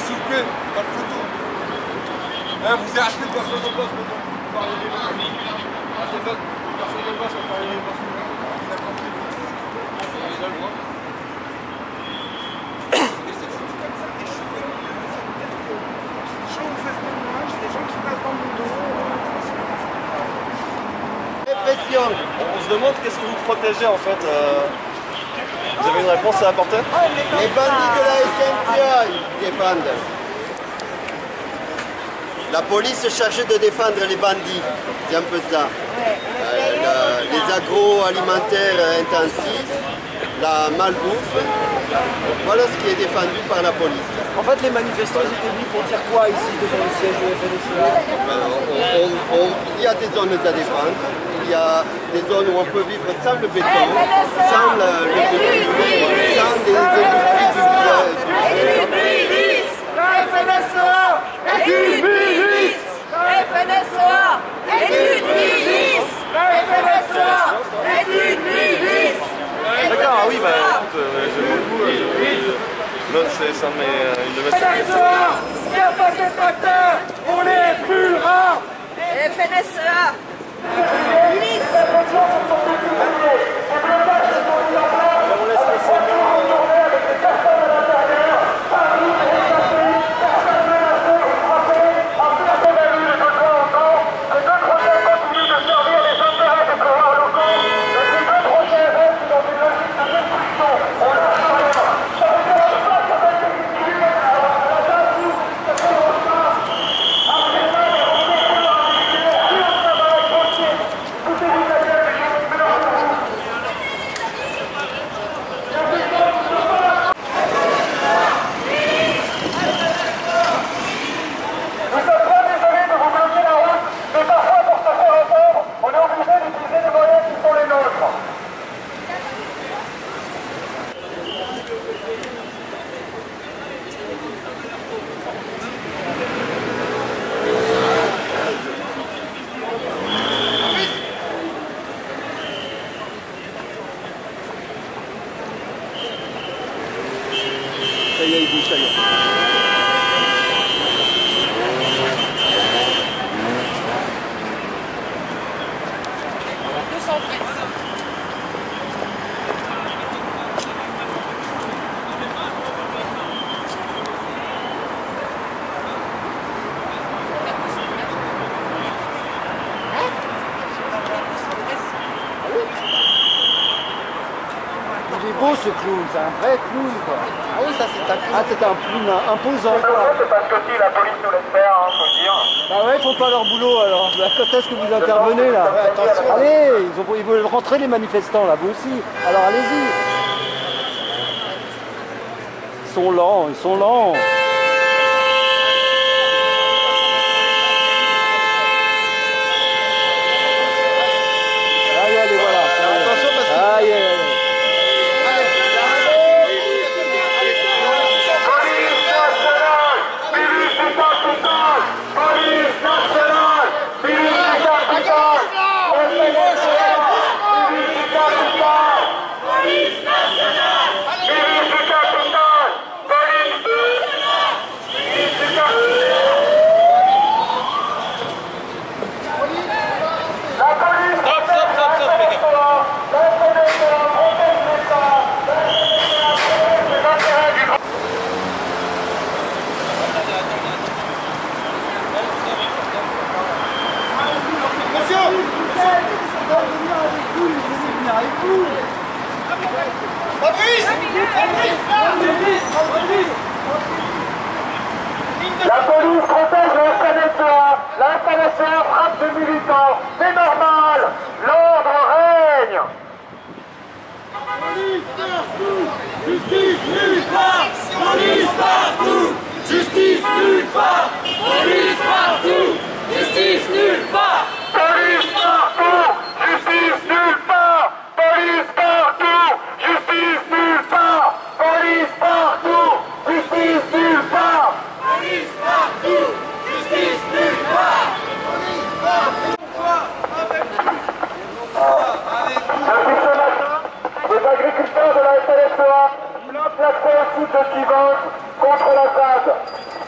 s'il vous plaît, pas de photo. Vous êtes acheté, personne ne passe maintenant. Ah, Stéphane, personne ne passe, on va parler parce que vous avez compris. Il a le droit. On se demande qu'est-ce que vous protégez en fait. Vous avez une réponse à apporter? Les bandits de la SNCA, ils défendent. La police est chargée de défendre les bandits, c'est un peu ça. Les agroalimentaires intensifs, la malbouffe, voilà ce qui est défendu par la police. En fait, les manifestants ils étaient venus pour dire quoi ici devant le siège de la FNSEA? Il y a des zones à défendre, il y a des zones où on peut vivre sans le béton, sans le sans des industries du D'accord, ah oui, bah écoute, j'aime beaucoup. C'est un de mes... une de mes... Il n'y a pas de tracteur, on est plus rare. FNSEA. Ça y est, il bouge, ça y est. Il est beau ce clown, c'est un vrai clown quoi. Ah oui, ça c'est un clown. Ah, c'est un clown imposant. C'est parce que si la police nous laisse faire, faut le dire. Bah ouais, ils font pas leur boulot alors. Bah, quand est-ce que vous intervenez là? Attention. Allez, ils veulent rentrer les manifestants là, vous aussi. Alors allez-y. Ils sont lents, ils sont lents. Allez, allez, voilà. Attention parce que... Aïe, aïe, aïe. La police protège la FNSEA. La FNSEA frappe des militants. C'est normal. L'ordre règne. Police partout. Justice nulle part. Police partout. Justice nulle part. Police partout. Justice nulle part. Police partout. Justice nulle part. Police partout. Justice nulle part. Police partout. Justice nulle part. Police partout. Justice nulle part. Depuis ce matin, les agriculteurs de la FNSEA bloquent l'accès au site de Sivens contre la ZAD.